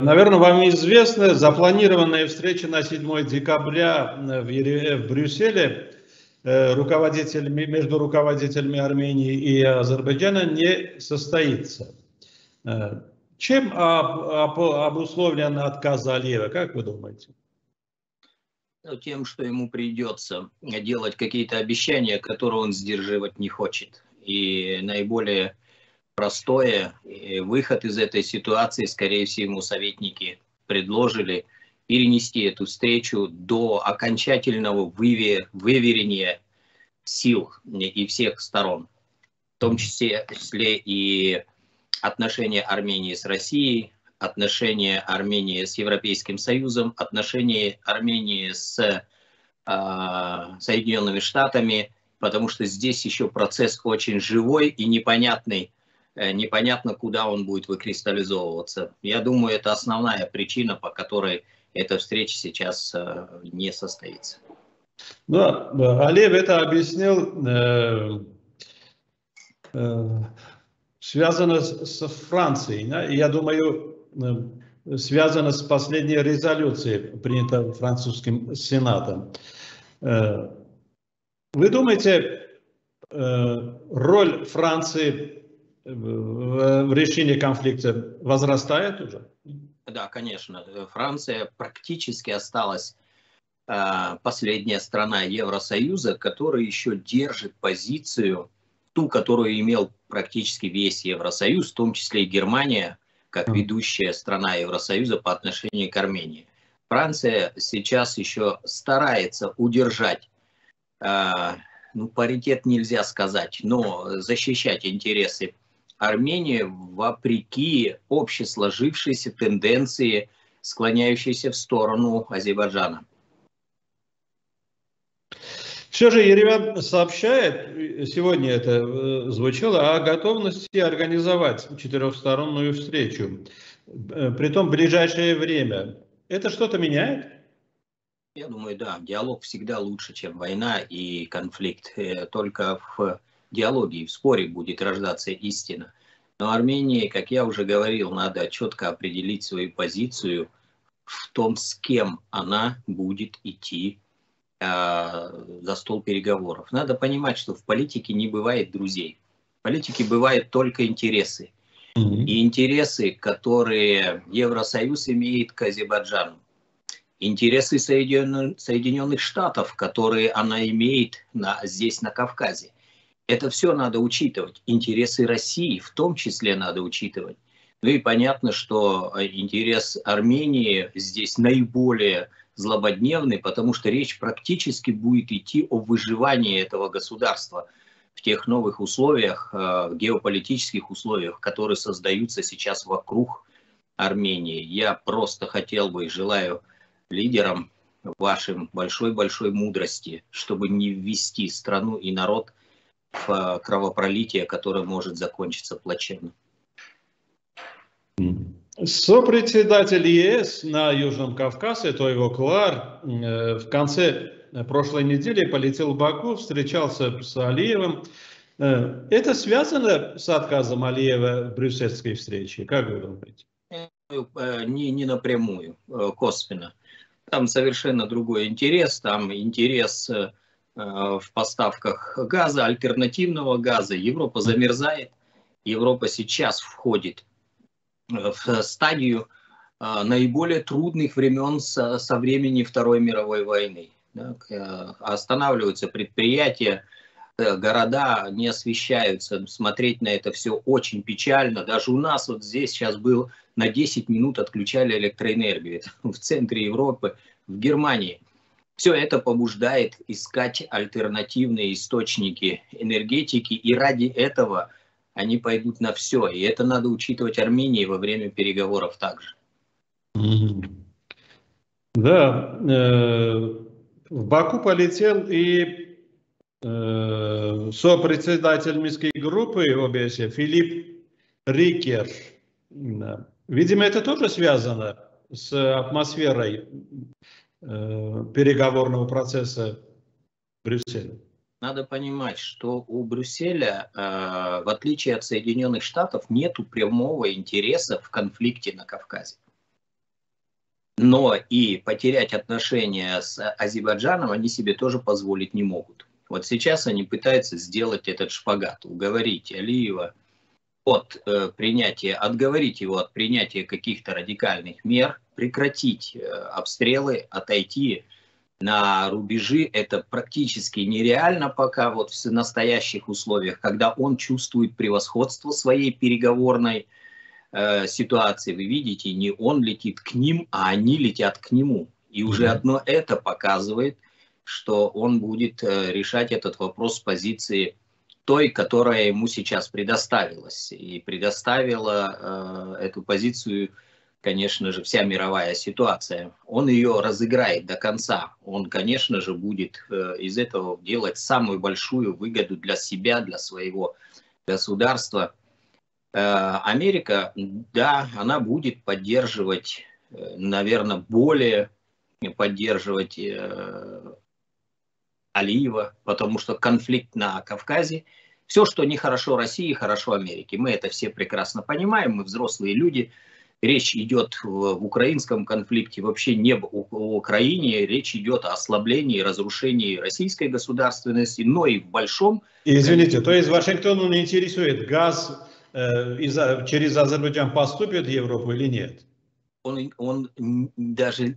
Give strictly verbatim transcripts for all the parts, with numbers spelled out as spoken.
Наверное, вам известна запланированная встреча на седьмое декабря в, Ере... в Брюсселе руководителями, между руководителями Армении и Азербайджана не состоится. Чем об... обусловлен отказ Алиева, как вы думаете? Тем, что ему придется делать какие-то обещания, которые он сдерживать не хочет. И наиболее простое выход из этой ситуации, скорее всего, ему советники предложили перенести эту встречу до окончательного выверения сил и всех сторон, в том числе и отношения Армении с Россией, отношения Армении с Европейским Союзом, отношения Армении с э, Соединенными Штатами, потому что здесь еще процесс очень живой и непонятный, э, непонятно, куда он будет выкристаллизовываться. Я думаю, это основная причина, по которой эта встреча сейчас э, не состоится. Да, Алиев это объяснил, э, э, связано с, с Францией. Да? Я думаю, связано с последней резолюцией, принятой французским Сенатом. Вы думаете, роль Франции в решении конфликта возрастает уже? Да, конечно. Франция практически осталась последняя страна Евросоюза, которая еще держит позицию, ту, которую имел практически весь Евросоюз, в том числе и Германия, как ведущая страна Евросоюза по отношению к Армении. Франция сейчас еще старается удержать, э, ну, паритет нельзя сказать, но защищать интересы Армении вопреки общесложившейся тенденции, склоняющейся в сторону Азербайджана. Все же Ереван сообщает, сегодня это звучало, о готовности организовать четырехстороннюю встречу, притом в ближайшее время. Это что-то меняет? Я думаю, да. Диалог всегда лучше, чем война и конфликт. Только в диалоге и в споре будет рождаться истина. Но Армении, как я уже говорил, надо четко определить свою позицию в том, с кем она будет идти за стол переговоров. Надо понимать, что в политике не бывает друзей. В политике бывают только интересы. Mm-hmm. И интересы, которые Евросоюз имеет к Азербайджану. Интересы Соединенных, Соединенных Штатов, которые она имеет на, здесь, на Кавказе. Это все надо учитывать. Интересы России в том числе надо учитывать. Ну и понятно, что интерес Армении здесь наиболее злободневный, потому что речь практически будет идти о выживании этого государства в тех новых условиях, геополитических условиях, которые создаются сейчас вокруг Армении. Я просто хотел бы и желаю лидерам вашим большой-большой мудрости, чтобы не ввести страну и народ в кровопролитие, которое может закончиться плачевно. Сопредседатель ЕС на Южном Кавказе, Тойво Клар, в конце прошлой недели полетел в Баку, встречался с Алиевым. Это связано с отказом Алиева в брюссельской встрече? Как вы думаете? Не, не напрямую, косвенно. Там совершенно другой интерес. Там интерес в поставках газа, альтернативного газа. Европа замерзает. Европа сейчас входит в стадию а, наиболее трудных времен со, со времени Второй мировой войны. Да, останавливаются предприятия, города не освещаются. Смотреть на это все очень печально. Даже у нас вот здесь сейчас был на десять минут отключали электроэнергию. Это в центре Европы, в Германии. Все это побуждает искать альтернативные источники энергетики, и ради этого они пойдут на все. И это надо учитывать Армении во время переговоров также. Да, э, в Баку полетел и э, сопредседатель Минской группы ОБСЕ Филипп Рикер. Да. Видимо, это тоже связано с атмосферой э, переговорного процесса в Брюсселе. Надо понимать, что у Брюсселя, э, в отличие от Соединенных Штатов, нет прямого интереса в конфликте на Кавказе. но и потерять отношения с Азербайджаном они себе тоже позволить не могут. Вот сейчас они пытаются сделать этот шпагат, уговорить Алиева от э, принятия, отговорить его от принятия каких-то радикальных мер, прекратить э, обстрелы, отойти на рубежи. Это практически нереально пока вот в настоящих условиях, когда он чувствует превосходство своей переговорной э, ситуации. Вы видите, не он летит к ним, а они летят к нему. И уже одно это показывает, что он будет э, решать этот вопрос с позиции той, которая ему сейчас предоставилась. И предоставила э, эту позицию, конечно же, вся мировая ситуация. Он ее разыграет до конца. Он, конечно же, будет э, из этого делать самую большую выгоду для себя, для своего государства. Э, Америка, да, она будет поддерживать, э, наверное, более поддерживать э, Алиева, потому что конфликт на Кавказе, все, что нехорошо России, хорошо Америке. Мы это все прекрасно понимаем, мы взрослые люди. Речь идет в, в украинском конфликте вообще не об Украине, речь идет о ослаблении, разрушении российской государственности, но и в большом... Извините, то есть Вашингтону не интересует, газ э, из, через Азербайджан поступит в Европу или нет? Он, он даже...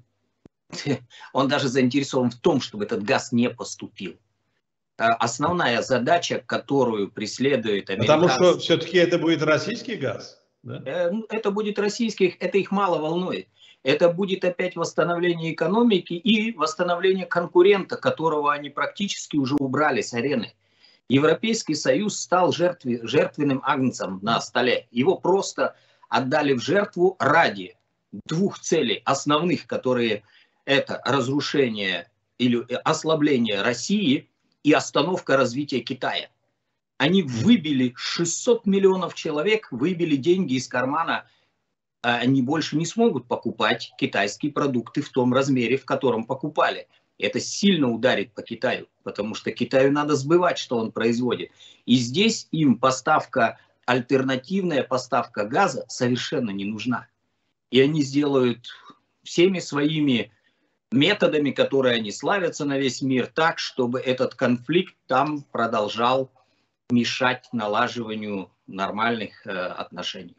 Он даже заинтересован в том, чтобы этот газ не поступил. Основная задача, которую преследует американцы... Потому что все-таки это будет российский газ? Да? Это будет российский, это их мало волнует. Это будет опять восстановление экономики и восстановление конкурента, которого они практически уже убрали с арены. Европейский Союз стал жертве, жертвенным агнцем на столе. Его просто отдали в жертву ради двух целей основных, которые... Это разрушение или ослабление России и остановка развития Китая. Они выбили шестьсот миллионов человек, выбили деньги из кармана. Они больше не смогут покупать китайские продукты в том размере, в котором покупали. Это сильно ударит по Китаю, потому что Китаю надо сбывать, что он производит. И здесь им поставка, альтернативная поставка газа совершенно не нужна. И они сделают всеми своими методами, которые они славятся на весь мир, так, чтобы этот конфликт там продолжал мешать налаживанию нормальных э, отношений.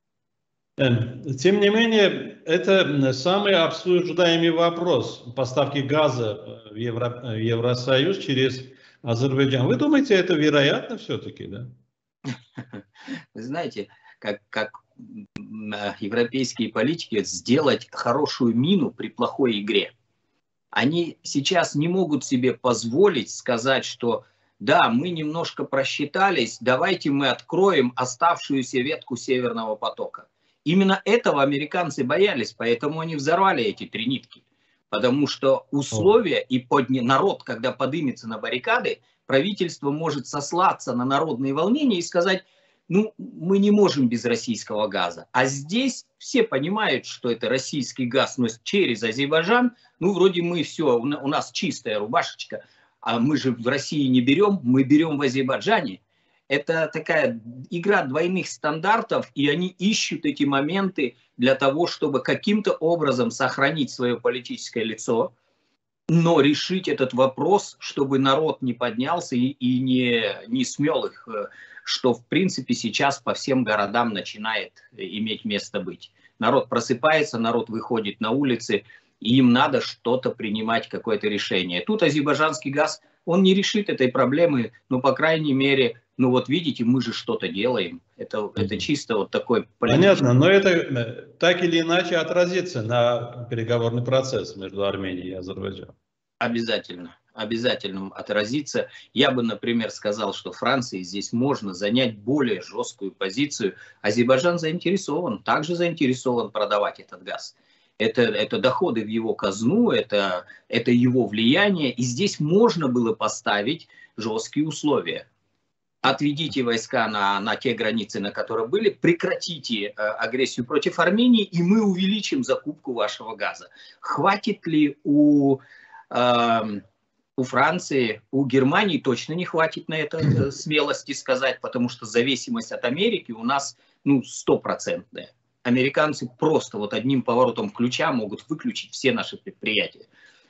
Тем не менее, это самый обсуждаемый вопрос поставки газа в, Евро, в Евросоюз через Азербайджан. Вы думаете, это вероятно все-таки, да? Вы знаете, как, как европейские политики сделать хорошую мину при плохой игре. Они сейчас не могут себе позволить сказать, что да, мы немножко просчитались, давайте мы откроем оставшуюся ветку Северного потока. Именно этого американцы боялись, поэтому они взорвали эти три нитки. Потому что условия и подня... народ, когда поднимется на баррикады, правительство может сослаться на народные волнения и сказать, ну, мы не можем без российского газа. А здесь все понимают, что это российский газ, но через Азербайджан, ну, вроде мы все, у нас чистая рубашечка, а мы же в России не берем, мы берем в Азербайджане. Это такая игра двойных стандартов, и они ищут эти моменты для того, чтобы каким-то образом сохранить свое политическое лицо, но решить этот вопрос, чтобы народ не поднялся и, и не, не смел их, что в принципе сейчас по всем городам начинает иметь место быть. Народ просыпается, народ выходит на улицы, и им надо что-то принимать, какое-то решение. Тут азербайджанский газ, он не решит этой проблемы, но по крайней мере, ну вот видите, мы же что-то делаем. Это, это чисто вот такой... Понятно, но это так или иначе отразится на переговорный процесс между Арменией и Азербайджаном. Обязательно. Обязательно отразится. Я бы, например, сказал, что Франции здесь можно занять более жесткую позицию. Азербайджан заинтересован, также заинтересован продавать этот газ. Это, это доходы в его казну, это, это его влияние. И здесь можно было поставить жесткие условия. Отведите войска на, на те границы, на которые были, прекратите э, агрессию против Армении, и мы увеличим закупку вашего газа. Хватит ли у... Э, У Франции, у Германии точно не хватит на это смелости сказать, потому что зависимость от Америки у нас ну, стопроцентная. американцы просто вот одним поворотом ключа могут выключить все наши предприятия.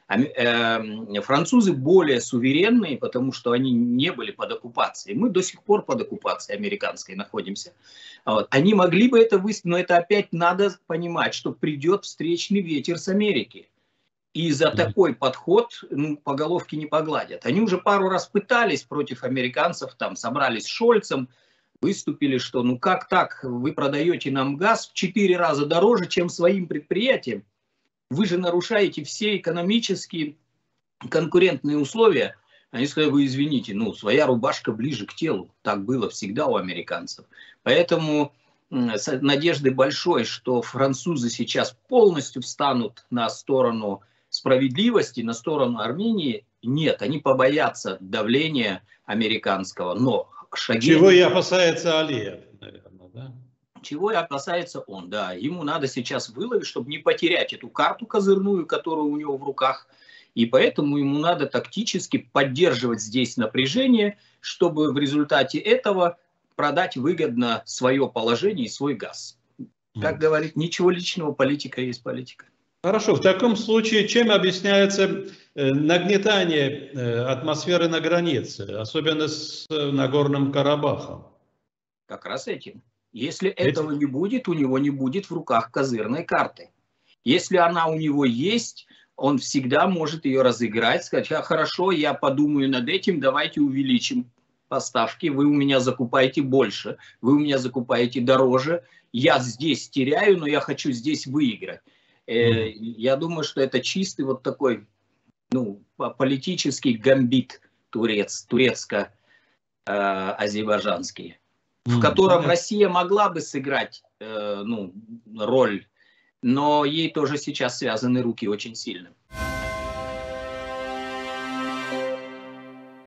Французы более суверенные, потому что они не были под оккупацией. Мы до сих пор под оккупацией американской находимся. Вот. Они могли бы это выставить, но это опять надо понимать, что придет встречный ветер с Америки. И за такой подход ну, по головке не погладят. Они уже пару раз пытались против американцев, там собрались с Шольцем, выступили, что ну как так, вы продаете нам газ в четыре раза дороже, чем своим предприятиям. Вы же нарушаете все экономические конкурентные условия. Они сказали, вы извините, ну, своя рубашка ближе к телу. Так было всегда у американцев. Поэтому с надеждой большой, что французы сейчас полностью встанут на сторону справедливости, на сторону Армении. Нет, они побоятся давления американского. Но шаги... Чего и опасается Алиев, наверное, да? Чего и опасается он, да. Ему надо сейчас выловить, чтобы не потерять эту карту козырную, которая у него в руках. И поэтому ему надо тактически поддерживать здесь напряжение, чтобы в результате этого продать выгодно свое положение и свой газ. Как говорит, ничего личного, политика есть политика. Хорошо, в таком случае чем объясняется нагнетание атмосферы на границе, особенно с Нагорным Карабахом? Как раз этим. Если этого не будет, у него не будет в руках козырной карты. Если она у него есть, он всегда может ее разыграть, сказать, а, хорошо, я подумаю над этим, давайте увеличим поставки, вы у меня закупаете больше, вы у меня закупаете дороже, я здесь теряю, но я хочу здесь выиграть. Э, я думаю, что это чистый вот такой ну, политический гамбит турец, турецко-азербайджанский. В котором Россия могла бы сыграть э, ну, роль, но ей тоже сейчас связаны руки очень сильно.